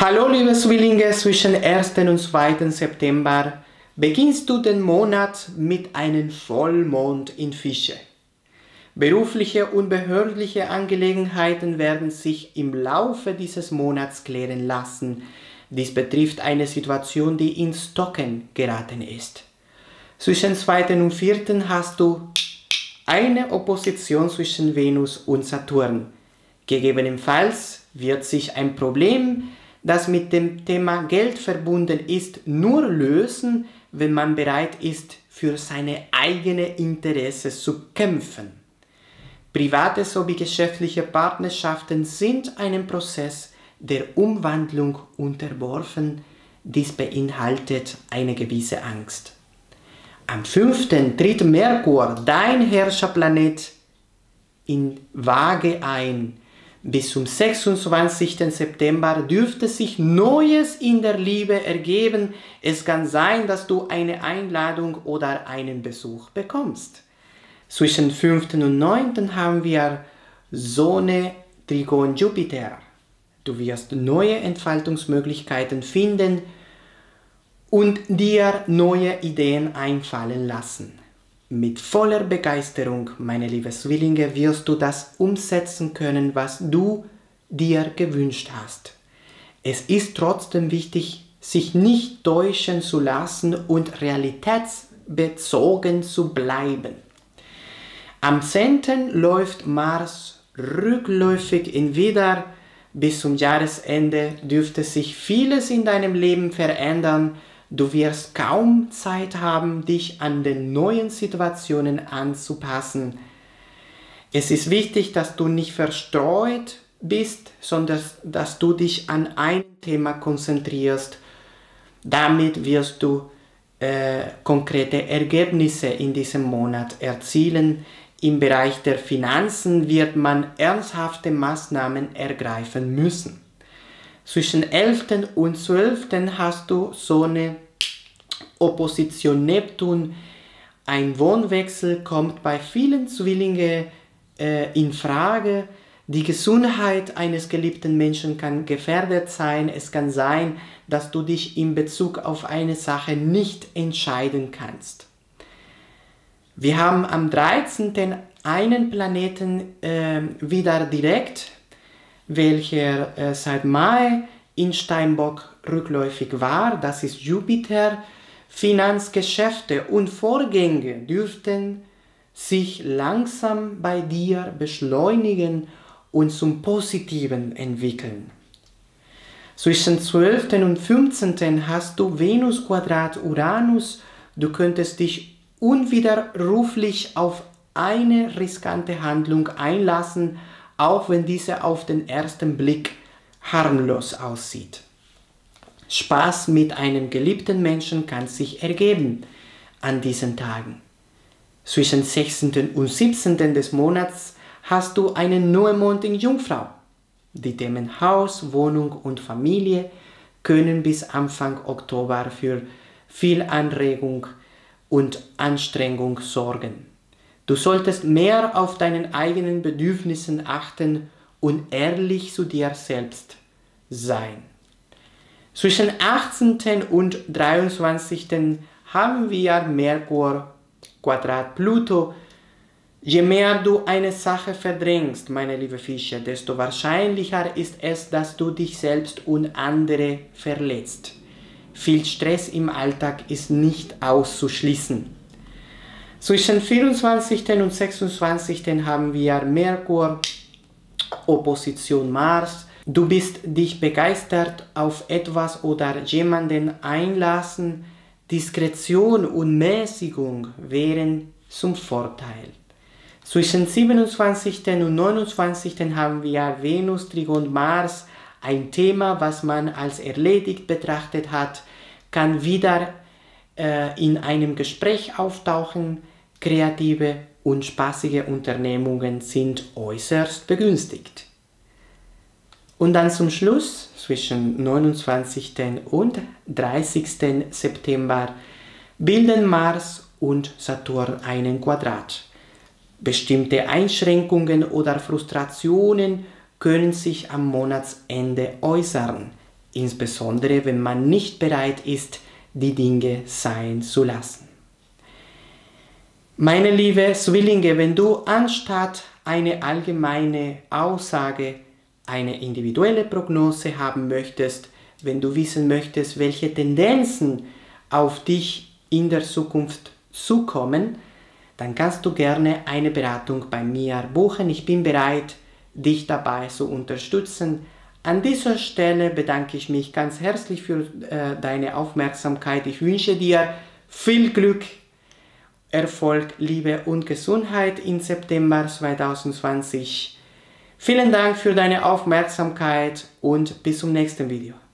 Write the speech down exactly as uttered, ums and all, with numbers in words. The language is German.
Hallo liebe Zwillinge, zwischen ersten und zweiten September beginnst du den Monat mit einem Vollmond in Fische. Berufliche und behördliche Angelegenheiten werden sich im Laufe dieses Monats klären lassen. Dies betrifft eine Situation, die ins Stocken geraten ist. Zwischen zweiten und vierten hast du eine Opposition zwischen Venus und Saturn. Gegebenenfalls wird sich ein Problem, das mit dem Thema Geld verbunden ist, nur lösen, wenn man bereit ist, für seine eigenen Interessen zu kämpfen. Private sowie geschäftliche Partnerschaften sind einem Prozess der Umwandlung unterworfen. Dies beinhaltet eine gewisse Angst. Am fünften tritt Merkur, dein Herrscherplanet, in Waage ein. Bis zum sechsundzwanzigsten September dürfte sich Neues in der Liebe ergeben. Es kann sein, dass du eine Einladung oder einen Besuch bekommst. Zwischen fünften und neunten haben wir Sonne, Trigon, Jupiter. Du wirst neue Entfaltungsmöglichkeiten finden und dir neue Ideen einfallen lassen. Mit voller Begeisterung, meine lieben Zwillinge, wirst du das umsetzen können, was du dir gewünscht hast. Es ist trotzdem wichtig, sich nicht täuschen zu lassen und realitätsbezogen zu bleiben. Am zehnten läuft Mars rückläufig in Widder. Bis zum Jahresende dürfte sich vieles in deinem Leben verändern. Du wirst kaum Zeit haben, dich an den neuen Situationen anzupassen. Es ist wichtig, dass du nicht verstreut bist, sondern dass du dich an ein Thema konzentrierst. Damit wirst du äh, konkrete Ergebnisse in diesem Monat erzielen. Im Bereich der Finanzen wird man ernsthafte Maßnahmen ergreifen müssen. Zwischen elften und zwölften hast du Sonne, Opposition Neptun. Ein Wohnwechsel kommt bei vielen Zwillingen äh, in Frage. Die Gesundheit eines geliebten Menschen kann gefährdet sein. Es kann sein, dass du dich in Bezug auf eine Sache nicht entscheiden kannst. Wir haben am dreizehnten einen Planeten äh, wieder direkt, welcher äh, seit Mai in Steinbock rückläufig war. Das ist Jupiter. Finanzgeschäfte und Vorgänge dürften sich langsam bei dir beschleunigen und zum Positiven entwickeln. Zwischen zwölften und fünfzehnten hast du Venus Quadrat Uranus. Du könntest dich unwiderruflich auf eine riskante Handlung einlassen, auch wenn diese auf den ersten Blick harmlos aussieht. Spaß mit einem geliebten Menschen kann sich ergeben an diesen Tagen. Zwischen sechzehnten und siebzehnten des Monats hast du einen Neumond in Jungfrau. Die Themen Haus, Wohnung und Familie können bis Anfang Oktober für viel Anregung und Anstrengung sorgen. Du solltest mehr auf deinen eigenen Bedürfnissen achten und ehrlich zu dir selbst sein. Zwischen achtzehnten und dreiundzwanzigsten haben wir Merkur, Quadrat Pluto. Je mehr du eine Sache verdrängst, meine liebe Fische, desto wahrscheinlicher ist es, dass du dich selbst und andere verletzt. Viel Stress im Alltag ist nicht auszuschließen. Zwischen vierundzwanzigsten und sechsundzwanzigsten haben wir Merkur, Opposition Mars. Du bist dich begeistert auf etwas oder jemanden einlassen. Diskretion und Mäßigung wären zum Vorteil. Zwischen siebenundzwanzigsten und neunundzwanzigsten haben wir Venus, Trigon, Mars. Ein Thema, was man als erledigt betrachtet hat, kann wieder äh, in einem Gespräch auftauchen. Kreative und spaßige Unternehmungen sind äußerst begünstigt. Und dann zum Schluss, zwischen neunundzwanzigsten und dreißigsten September, bilden Mars und Saturn einen Quadrat. Bestimmte Einschränkungen oder Frustrationen können sich am Monatsende äußern. insbesondere wenn man nicht bereit ist, die Dinge sein zu lassen. Meine liebe Zwillinge, wenn du anstatt eine allgemeine Aussage eine individuelle Prognose haben möchtest, wenn du wissen möchtest, welche Tendenzen auf dich in der Zukunft zukommen, dann kannst du gerne eine Beratung bei mir buchen. Ich bin bereit, dich dabei zu unterstützen. An dieser Stelle bedanke ich mich ganz herzlich für äh, deine Aufmerksamkeit. Ich wünsche dir viel Glück, Erfolg, Liebe und Gesundheit im September zweitausendzwanzig. Vielen Dank für deine Aufmerksamkeit und bis zum nächsten Video.